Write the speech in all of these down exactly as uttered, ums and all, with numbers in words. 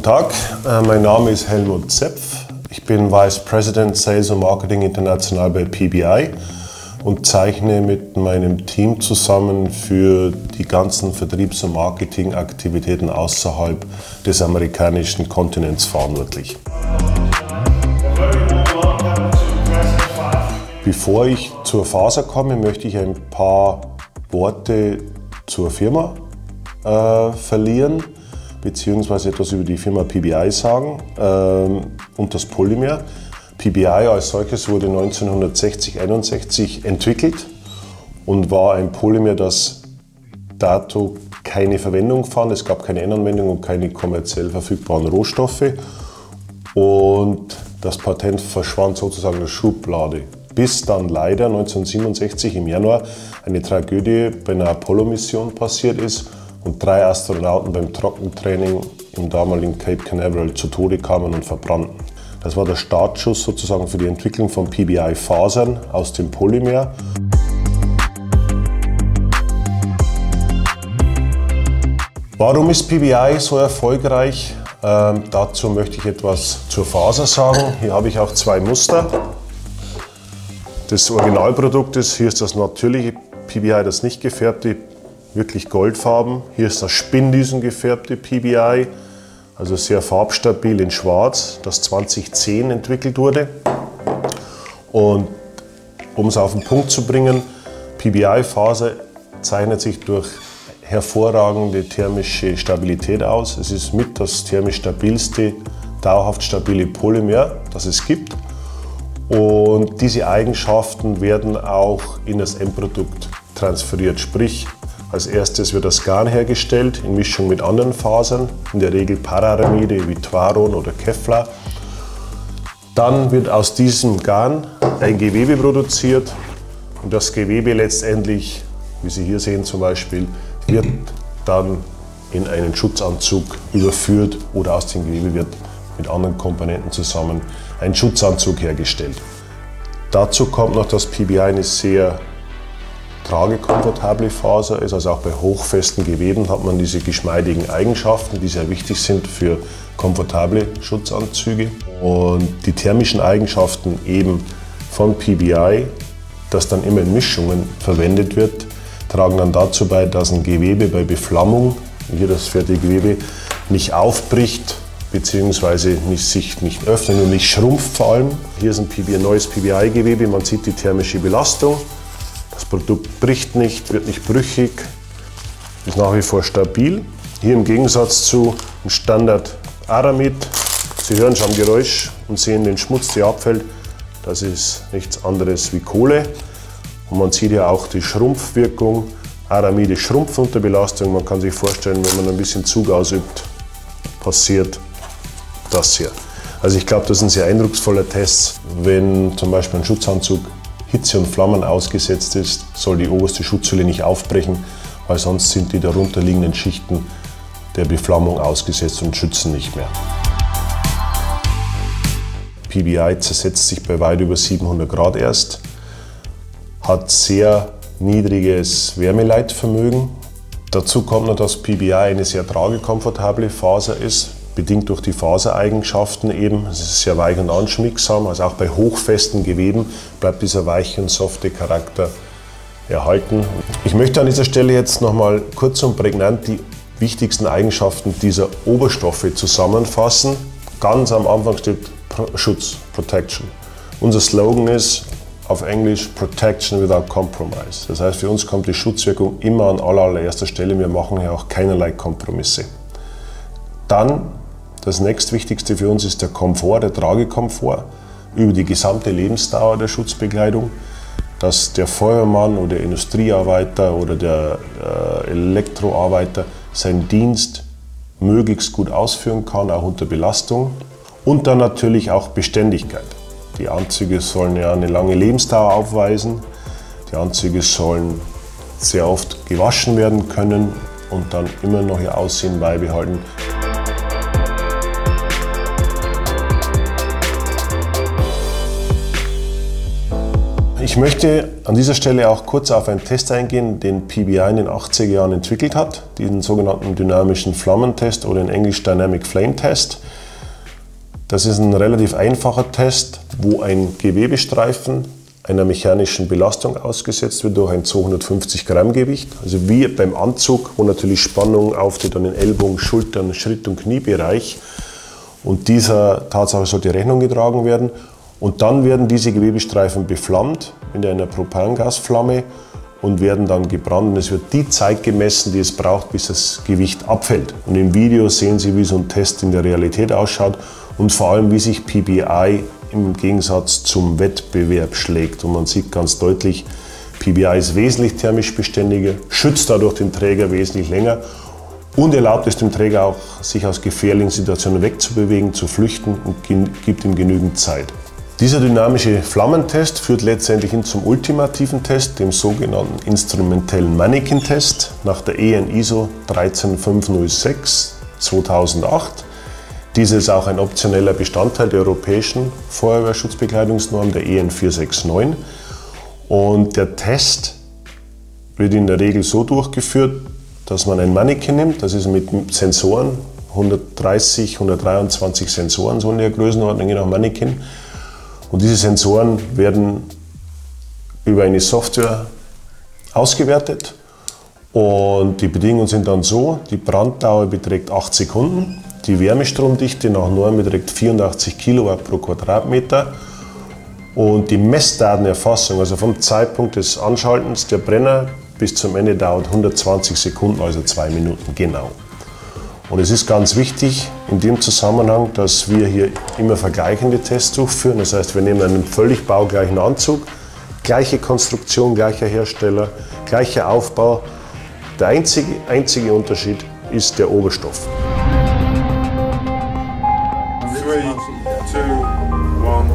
Tag, mein Name ist Helmut Zepf. Ich bin Vice President Sales und Marketing International bei P B I und zeichne mit meinem Team zusammen für die ganzen Vertriebs- und Marketingaktivitäten außerhalb des amerikanischen Kontinents verantwortlich. Bevor ich zur Faser komme, möchte ich ein paar Worte zur Firma äh, verlieren, beziehungsweise etwas über die Firma P B I sagen ähm, und das Polymer. P B I als solches wurde neunzehnhundertsechzig einundsechzig entwickelt und war ein Polymer, das dato keine Verwendung fand. Es gab keine Endanwendung und keine kommerziell verfügbaren Rohstoffe. Und das Patent verschwand sozusagen in der Schublade. Bis dann leider neunzehnhundertsiebenundsechzig im Januar eine Tragödie bei einer Apollo-Mission passiert ist und drei Astronauten beim Trockentraining im damaligen Cape Canaveral zu Tode kamen und verbrannten. Das war der Startschuss sozusagen für die Entwicklung von P B I-Fasern aus dem Polymer. Warum ist P B I so erfolgreich? Ähm, dazu möchte ich etwas zur Faser sagen. Hier habe ich auch zwei Muster des Originalproduktes. Hier ist das natürliche P B I, das nicht gefärbte, wirklich goldfarben. Hier ist das Spindüsen gefärbte P B I, also sehr farbstabil in schwarz, das zweitausendzehn entwickelt wurde. Und um es auf den Punkt zu bringen, P B I-Faser zeichnet sich durch hervorragende thermische Stabilität aus. Es ist mit das thermisch stabilste, dauerhaft stabile Polymer, das es gibt. Und diese Eigenschaften werden auch in das Endprodukt transferiert. Sprich, als erstes wird das Garn hergestellt in Mischung mit anderen Fasern, in der Regel Pararamide wie Twaron oder Kevlar. Dann wird aus diesem Garn ein Gewebe produziert und das Gewebe letztendlich, wie Sie hier sehen zum Beispiel, wird dann in einen Schutzanzug überführt oder aus dem Gewebe wird mit anderen Komponenten zusammen ein Schutzanzug hergestellt. Dazu kommt noch, dass P B I eine sehr tragekomfortable Faser ist, also auch bei hochfesten Geweben hat man diese geschmeidigen Eigenschaften, die sehr wichtig sind für komfortable Schutzanzüge. Und die thermischen Eigenschaften eben von P B I, das dann immer in Mischungen verwendet wird, tragen dann dazu bei, dass ein Gewebe bei Beflammung, hier das fertige Gewebe, nicht aufbricht bzw. nicht, sich nicht öffnet und nicht schrumpft vor allem. Hier ist ein P B I, neues P B I-Gewebe, man sieht die thermische Belastung. Das Produkt bricht nicht, wird nicht brüchig, ist nach wie vor stabil. Hier im Gegensatz zu einem Standard Aramid, Sie hören schon am Geräusch und sehen den Schmutz, der abfällt, das ist nichts anderes wie Kohle. Und man sieht ja auch die Schrumpfwirkung. Aramide schrumpft unter Belastung. Man kann sich vorstellen, wenn man ein bisschen Zug ausübt, passiert das hier. Also ich glaube, das ist ein sehr eindrucksvoller Test. Wenn zum Beispiel ein Schutzanzug Hitze und Flammen ausgesetzt ist, soll die oberste Schutzhülle nicht aufbrechen, weil sonst sind die darunterliegenden Schichten der Beflammung ausgesetzt und schützen nicht mehr. P B I zersetzt sich bei weit über siebenhundert Grad erst, hat sehr niedriges Wärmeleitvermögen. Dazu kommt noch, dass P B I eine sehr tragekomfortable Faser ist, bedingt durch die Fasereigenschaften eben. Es ist sehr weich und anschmiegsam, also auch bei hochfesten Geweben bleibt dieser weiche und softe Charakter erhalten. Ich möchte an dieser Stelle jetzt noch mal kurz und prägnant die wichtigsten Eigenschaften dieser Oberstoffe zusammenfassen. Ganz am Anfang steht Schutz, Protection. Unser Slogan ist auf Englisch Protection without Compromise. Das heißt, für uns kommt die Schutzwirkung immer an allererster Stelle. Wir machen hier auch keinerlei Kompromisse. Dann das nächstwichtigste für uns ist der Komfort, der Tragekomfort über die gesamte Lebensdauer der Schutzbekleidung, dass der Feuermann oder der Industriearbeiter oder der äh, Elektroarbeiter seinen Dienst möglichst gut ausführen kann, auch unter Belastung. Und dann natürlich auch Beständigkeit. Die Anzüge sollen ja eine lange Lebensdauer aufweisen. Die Anzüge sollen sehr oft gewaschen werden können und dann immer noch ihr Aussehen beibehalten. Ich Ich möchte an dieser Stelle auch kurz auf einen Test eingehen, den P B I in den achtziger Jahren entwickelt hat, den sogenannten dynamischen Flammentest oder in Englisch Dynamic Flame Test. Das ist ein relativ einfacher Test, wo ein Gewebestreifen einer mechanischen Belastung ausgesetzt wird durch ein zweihundertfünfzig Gramm Gewicht. Also wie beim Anzug, wo natürlich Spannung auftritt an den Ellbogen, Schultern, Schritt- und Kniebereich. Und dieser Tatsache sollte Rechnung getragen werden. Und dann werden diese Gewebestreifen beflammt mit einer Propangasflamme und werden dann gebrannt. Und es wird die Zeit gemessen, die es braucht, bis das Gewicht abfällt. Und im Video sehen Sie, wie so ein Test in der Realität ausschaut und vor allem, wie sich P B I im Gegensatz zum Wettbewerb schlägt. Und man sieht ganz deutlich, P B I ist wesentlich thermisch beständiger, schützt dadurch den Träger wesentlich länger und erlaubt es dem Träger auch, sich aus gefährlichen Situationen wegzubewegen, zu flüchten und gibt ihm genügend Zeit. Dieser dynamische Flammentest führt letztendlich hin zum ultimativen Test, dem sogenannten instrumentellen Mannequin-Test nach der E N I S O drei fünf null sechs zweitausendacht. Dieser ist auch ein optioneller Bestandteil der europäischen Feuerwehrschutzbekleidungsnorm, der E N vier sechs neun. Und der Test wird in der Regel so durchgeführt, dass man ein Mannequin nimmt, das ist mit Sensoren, hundertdreißig, hundertdreiundzwanzig Sensoren, so in der Größenordnung je nach Mannequin. Und diese Sensoren werden über eine Software ausgewertet. Und die Bedingungen sind dann so, die Branddauer beträgt acht Sekunden. Die Wärmestromdichte nach Norm beträgt vierundachtzig Kilowatt pro Quadratmeter und die Messdatenerfassung, also vom Zeitpunkt des Anschaltens der Brenner bis zum Ende dauert hundertzwanzig Sekunden, also zwei Minuten genau. Und es ist ganz wichtig in dem Zusammenhang, dass wir hier immer vergleichende Tests durchführen. Das heißt, wir nehmen einen völlig baugleichen Anzug, gleiche Konstruktion, gleicher Hersteller, gleicher Aufbau. Der einzige, einzige Unterschied ist der Oberstoff. Three, two, one.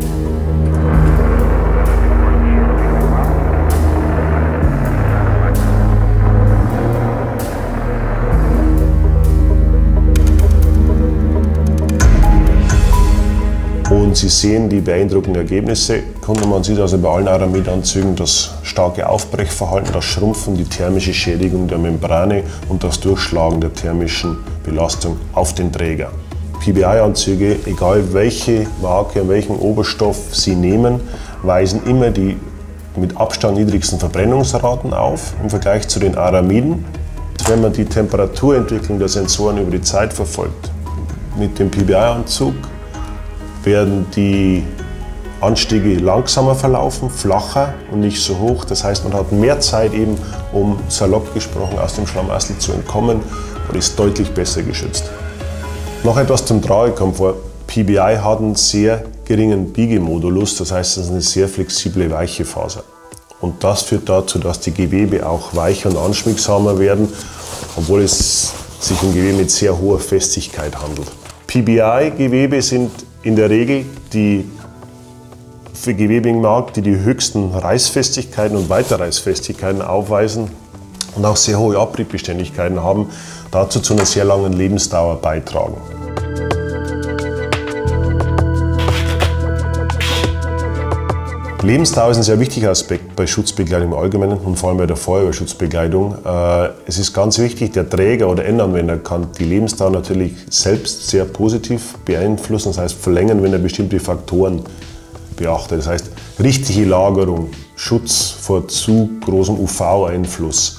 Und Sie sehen die beeindruckenden Ergebnisse. Man sieht also bei allen Aramidanzügen das starke Aufbrechverhalten, das Schrumpfen, die thermische Schädigung der Membrane und das Durchschlagen der thermischen Belastung auf den Träger. P B I-Anzüge, egal welche Marke und welchen Oberstoff Sie nehmen, weisen immer die mit Abstand niedrigsten Verbrennungsraten auf im Vergleich zu den Aramiden. Wenn man die Temperaturentwicklung der Sensoren über die Zeit verfolgt, mit dem P B I-Anzug werden die Anstiege langsamer verlaufen, flacher und nicht so hoch. Das heißt, man hat mehr Zeit eben, um salopp gesprochen aus dem Schlamassel zu entkommen und ist deutlich besser geschützt. Noch etwas zum Tragekomfort. P B I hat einen sehr geringen Biegemodulus, das heißt, es ist eine sehr flexible weiche Faser. Und das führt dazu, dass die Gewebe auch weicher und anschmiegsamer werden, obwohl es sich um Gewebe mit sehr hoher Festigkeit handelt. P B I-Gewebe sind in der Regel die für Gewebe im Markt, die die höchsten Reißfestigkeiten und Weiterreißfestigkeiten aufweisen und auch sehr hohe Abbrettbeständigkeiten haben, dazu zu einer sehr langen Lebensdauer beitragen. Lebensdauer ist ein sehr wichtiger Aspekt bei Schutzbekleidung im Allgemeinen und vor allem bei der Feuerwehrschutzbekleidung. Es ist ganz wichtig, der Träger oder Endanwender kann die Lebensdauer natürlich selbst sehr positiv beeinflussen, das heißt verlängern, wenn er bestimmte Faktoren beachtet. Das heißt richtige Lagerung, Schutz vor zu großem U V-Einfluss,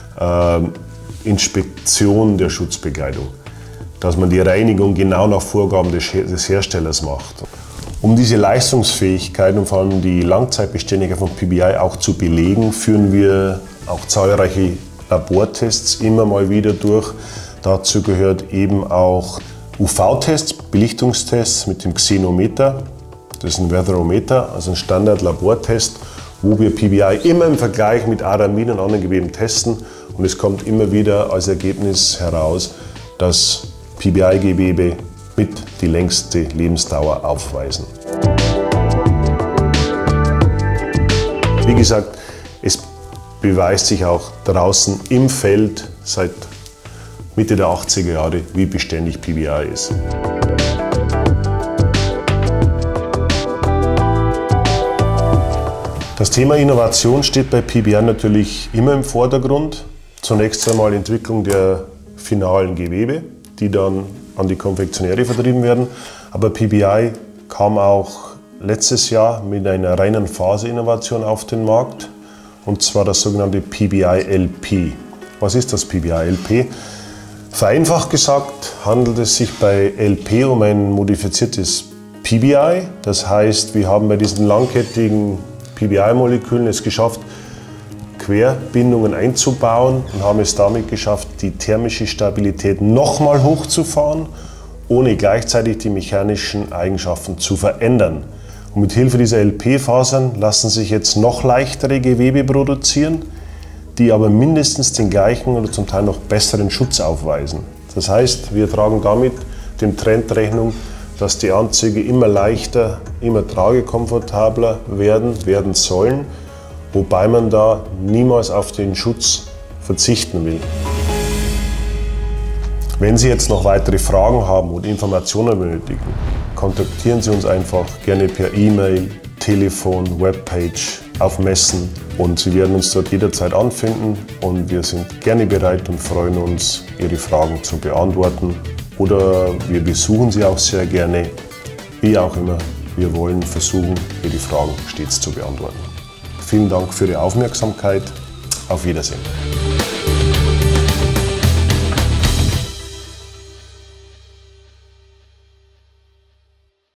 Inspektion der Schutzbekleidung, dass man die Reinigung genau nach Vorgaben des Herstellers macht. Um diese Leistungsfähigkeit und vor allem die Langzeitbeständigkeit von P B I auch zu belegen, führen wir auch zahlreiche Labortests immer mal wieder durch. Dazu gehört eben auch U V-Tests, Belichtungstests mit dem Xenometer. Das ist ein Weatherometer, also ein Standard-Labortest, wo wir P B I immer im Vergleich mit Aramid und anderen Geweben testen. Und es kommt immer wieder als Ergebnis heraus, dass P B I-Gewebe mit die längste Lebensdauer aufweisen. Wie gesagt, es beweist sich auch draußen im Feld seit Mitte der achtziger Jahre, wie beständig P B I ist. Das Thema Innovation steht bei P B I natürlich immer im Vordergrund. Zunächst einmal Entwicklung der finalen Gewebe, die dann an die Konfektionäre vertrieben werden. Aber P B I kam auch letztes Jahr mit einer reinen Faserinnovation auf den Markt, und zwar das sogenannte P B I L P. Was ist das P B I L P? Vereinfacht gesagt handelt es sich bei L P um ein modifiziertes P B I. Das heißt, wir haben bei diesen langkettigen P B I-Molekülen es geschafft, Querbindungen einzubauen und haben es damit geschafft, die thermische Stabilität nochmal hochzufahren, ohne gleichzeitig die mechanischen Eigenschaften zu verändern. Und mit Hilfe dieser L P-Fasern lassen sich jetzt noch leichtere Gewebe produzieren, die aber mindestens den gleichen oder zum Teil noch besseren Schutz aufweisen. Das heißt, wir tragen damit dem Trend Rechnung, dass die Anzüge immer leichter, immer tragekomfortabler werden, werden sollen, wobei man da niemals auf den Schutz verzichten will. Wenn Sie jetzt noch weitere Fragen haben und Informationen benötigen, kontaktieren Sie uns einfach gerne per E-Mail, Telefon, Webpage, auf Messen, und Sie werden uns dort jederzeit anfinden, und wir sind gerne bereit und freuen uns, Ihre Fragen zu beantworten. Oder wir besuchen Sie auch sehr gerne, wie auch immer. Wir wollen versuchen, Ihre Fragen stets zu beantworten. Vielen Dank für Ihre Aufmerksamkeit. Auf Wiedersehen.